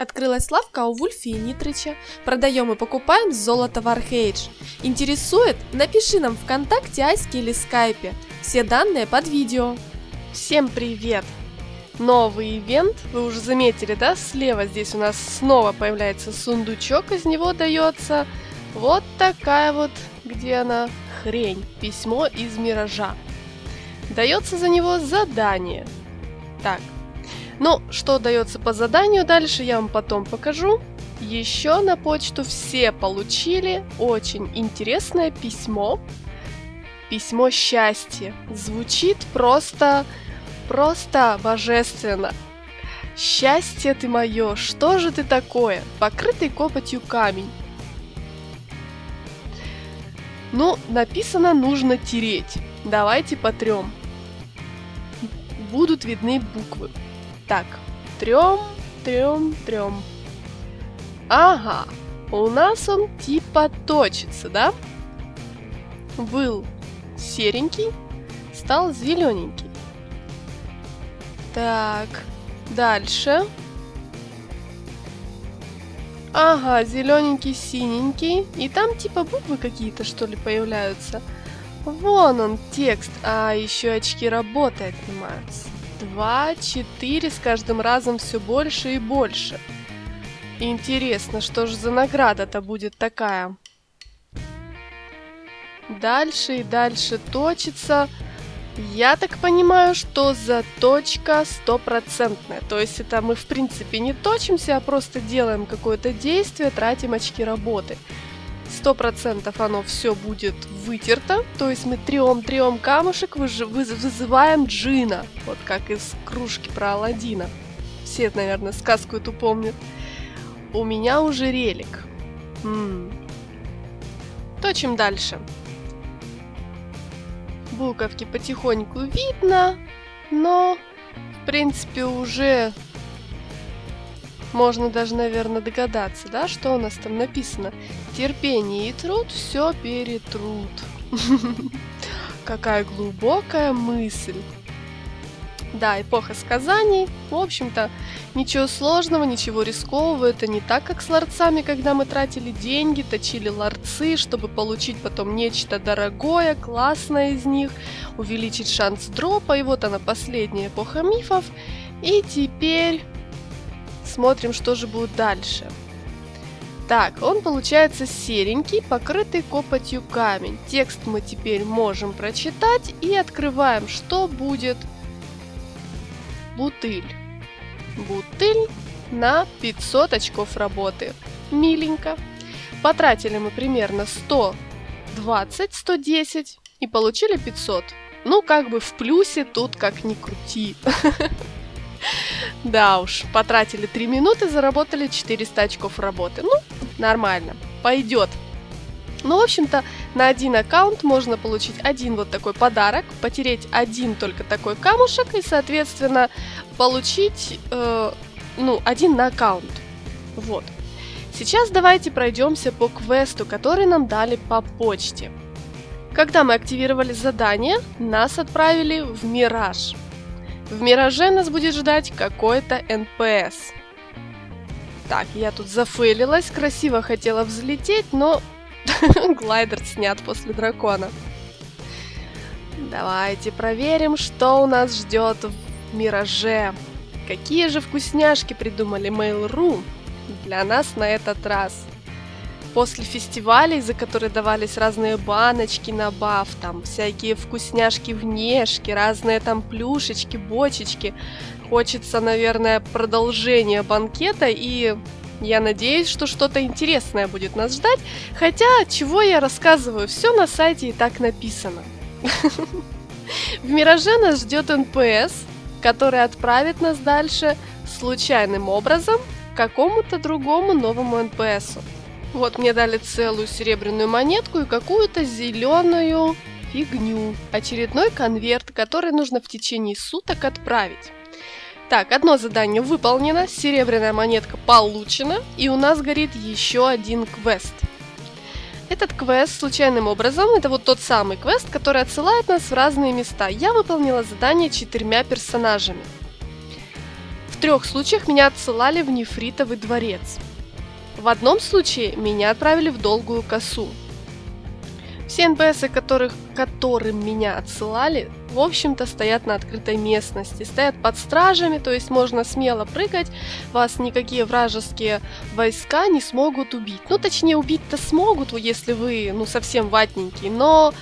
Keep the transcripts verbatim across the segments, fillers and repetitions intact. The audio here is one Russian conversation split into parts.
Открылась лавка у Вульфи и Нитрича. Продаем и покупаем золото в Архейдж. Интересует? Напиши нам ВКонтакте, Аське или Скайпе. Все данные под видео. Всем привет! Новый ивент, вы уже заметили, да? Слева здесь у нас снова появляется сундучок, из него дается вот такая вот, где она, хрень, письмо из Миража. Дается за него задание. Так, ну, что дается по заданию дальше, я вам потом покажу. Еще на почту все получили очень интересное письмо. Письмо счастья. Звучит просто, просто божественно. Счастье ты мое, что же ты такое? Покрытый копотью камень. Ну, написано нужно тереть. Давайте потрем. Будут видны буквы. Так, трем, трем, трем. Ага, у нас он типа точится, да? Был серенький, стал зелененький. Так, дальше. Ага, зелененький, синенький. И там типа буквы какие-то, что ли, появляются. Вон он, текст. А, еще очки работы отнимаются. Два, четыре, с каждым разом все больше и больше. Интересно, что же за награда-то будет такая? Дальше и дальше точится. Я так понимаю, что заточка стопроцентная. То есть это мы в принципе не точимся, а просто делаем какое-то действие, тратим очки работы. Сто процентов оно все будет вытерто. То есть мы трем-трем камушек вызываем джина. Вот как из кружки про Аладдина. Все, наверное, сказку эту помнят. У меня уже релик. М-м. Точим дальше. Буковки потихоньку видно, но в принципе уже можно даже, наверное, догадаться, да, что у нас там написано. Терпение и труд все перетрут. Какая глубокая мысль. Да, эпоха сказаний. В общем-то, ничего сложного, ничего рискового. Это не так, как с ларцами, когда мы тратили деньги, точили ларцы, чтобы получить потом нечто дорогое, классное из них, увеличить шанс дропа. И вот она, последняя эпоха мифов. И теперь смотрим, что же будет дальше. Так, он получается серенький, покрытый копотью камень. Текст мы теперь можем прочитать и открываем, что будет. Бутыль. Бутыль на пятьсот очков работы. Миленько. Потратили мы примерно сто двадцать - сто десять и получили пятьсот. Ну, как бы в плюсе тут как ни крути. Да уж, потратили три минуты, заработали четыреста очков работы. Ну, нормально, пойдет. Ну, в общем-то, на один аккаунт можно получить один вот такой подарок, потереть один только такой камушек и, соответственно, получить, э, ну, один на аккаунт. Вот. Сейчас давайте пройдемся по квесту, который нам дали по почте. Когда мы активировали задание, нас отправили в Мираж. В Мираже нас будет ждать какой-то эн пэ эс. Так, я тут зафейлилась, красиво хотела взлететь, но глайдер снят после дракона. Давайте проверим, что у нас ждет в Мираже. Какие же вкусняшки придумали Mail.ru для нас на этот раз. После фестивалей, за которые давались разные баночки на баф, там всякие вкусняшки-внешки, разные там плюшечки, бочечки. Хочется, наверное, продолжения банкета, и я надеюсь, что что-то интересное будет нас ждать. Хотя, чего я рассказываю, все на сайте и так написано. В Мираже нас ждет эн пэ эс, который отправит нас дальше случайным образом к какому-то другому новому эн пэ эсу. Вот мне дали целую серебряную монетку и какую-то зеленую фигню. Очередной конверт, который нужно в течение суток отправить. Так, одно задание выполнено, серебряная монетка получена, и у нас горит еще один квест. Этот квест случайным образом, это вот тот самый квест, который отсылает нас в разные места. Я выполнила задание четырьмя персонажами. трех случаях меня отсылали в Нефритовый дворец. В одном случае меня отправили в Долгую косу. Все эн пи эсы, которых, которым меня отсылали, в общем-то стоят на открытой местности, стоят под стражами, то есть можно смело прыгать, вас никакие вражеские войска не смогут убить. Ну, точнее, убить-то смогут, если вы, ну, совсем ватненький, но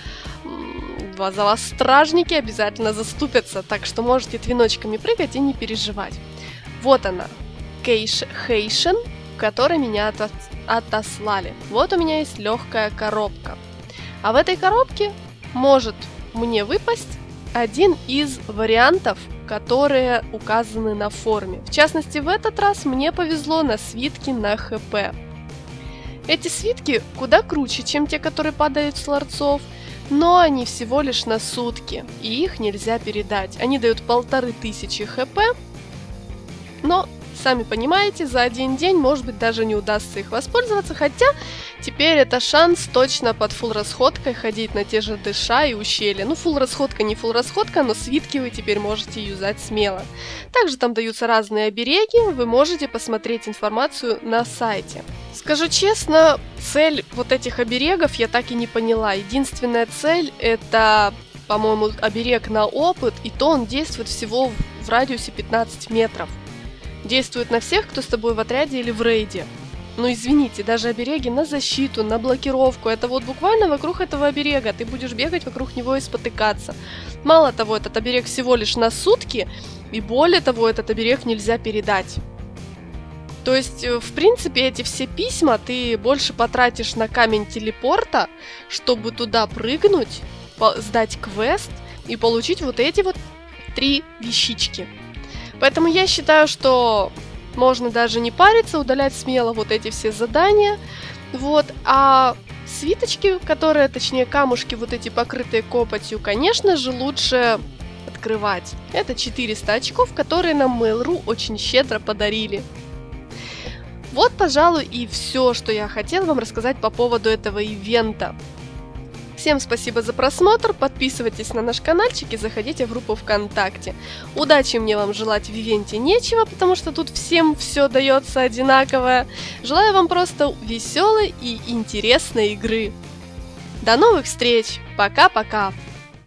за вас стражники обязательно заступятся, так что можете твиночками прыгать и не переживать. Вот она, Хейшен, в которой меня от отослали. Вот у меня есть легкая коробка. А в этой коробке может мне выпасть один из вариантов, которые указаны на форме. В частности, в этот раз мне повезло на свитки на хэ пэ. Эти свитки куда круче, чем те, которые падают с ларцов, но они всего лишь на сутки, и их нельзя передать. Они дают полторы тысячи хэ пэ, но, сами понимаете, за один день, может быть, даже не удастся их воспользоваться, хотя теперь это шанс точно под фулл расходкой ходить на те же дэша и ущелья. Ну, фулл расходка не фулл расходка, но свитки вы теперь можете юзать смело. Также там даются разные обереги, вы можете посмотреть информацию на сайте. Скажу честно, цель вот этих оберегов я так и не поняла. Единственная цель это, по-моему, оберег на опыт, и то он действует всего в радиусе пятнадцать метров. Действует на всех, кто с тобой в отряде или в рейде. Ну извините, даже обереги на защиту, на блокировку, это вот буквально вокруг этого оберега, ты будешь бегать вокруг него и спотыкаться. Мало того, этот оберег всего лишь на сутки, и более того, этот оберег нельзя передать. То есть, в принципе, эти все письма ты больше потратишь на камень телепорта, чтобы туда прыгнуть, сдать квест и получить вот эти вот три вещички. Поэтому я считаю, что можно даже не париться, удалять смело вот эти все задания. Вот, а свиточки, которые, точнее камушки, вот эти покрытые копотью, конечно же, лучше открывать. Это четыреста очков, которые нам Mail.ru очень щедро подарили. Вот, пожалуй, и все, что я хотела вам рассказать по поводу этого ивента. Всем спасибо за просмотр, подписывайтесь на наш каналчик и заходите в группу ВКонтакте. Удачи мне вам желать в ивенте нечего, потому что тут всем все дается одинаковое. Желаю вам просто веселой и интересной игры. До новых встреч! Пока-пока!